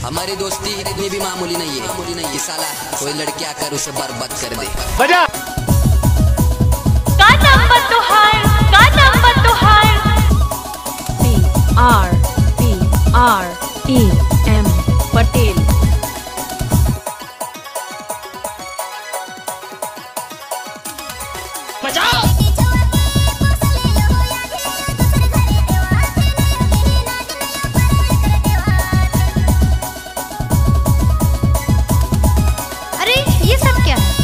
हमारी दोस्ती इतनी भी मामूली नहीं है कि साला कोई लड़की आकर उसे बर्बाद कर दे। बजा का नंबर तो हाय PREM पटेल। बजाओ अरे ये सब क्या है?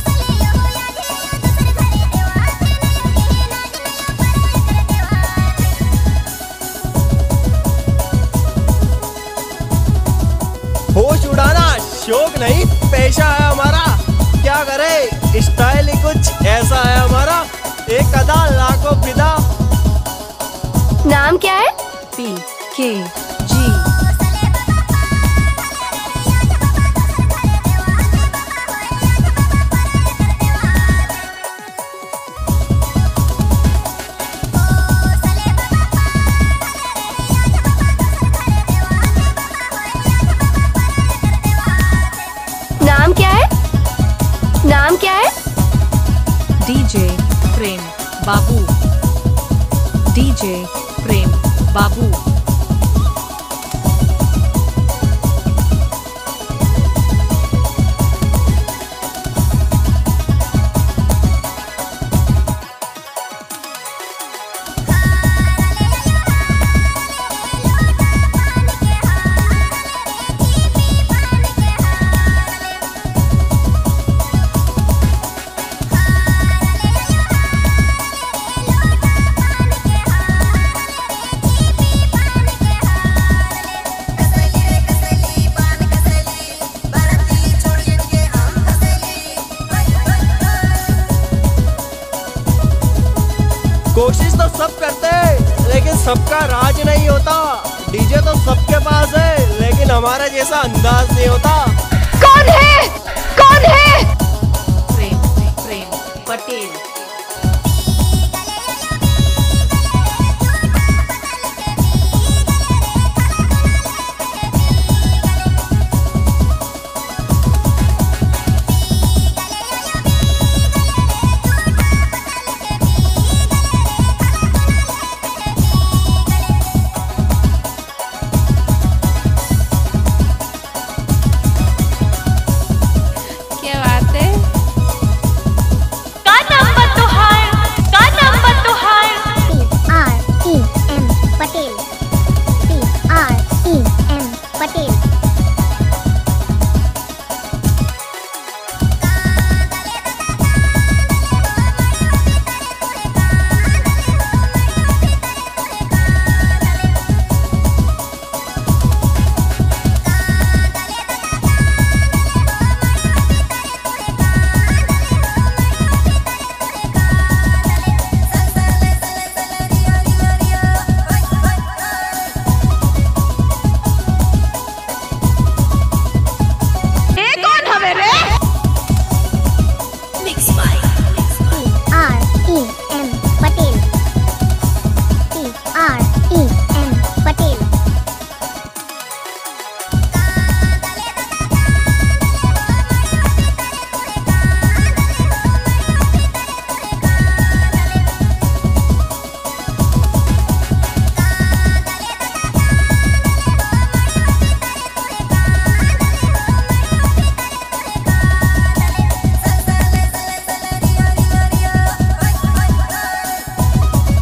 होश उड़ाना शौक नहीं पेशा है हमारा, क्या करे स्टाइल ही कुछ ऐसा है हमारा, एक अदा लाखों फिदा। नाम क्या है? PKG। नाम क्या है? नाम क्या है? DJ प्रेम बाबू। DJ प्रेम बाबू। कोशिश तो सब करते हैं लेकिन सबका राज नहीं होता, डीजे तो सबके पास है लेकिन हमारा जैसा अंदाज नहीं होता। कौन है? कौन है? प्रेम पटेल।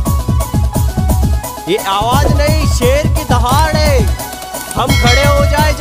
ये आवाज नहीं शेर की दहाड़ है, हम खड़े हो जाए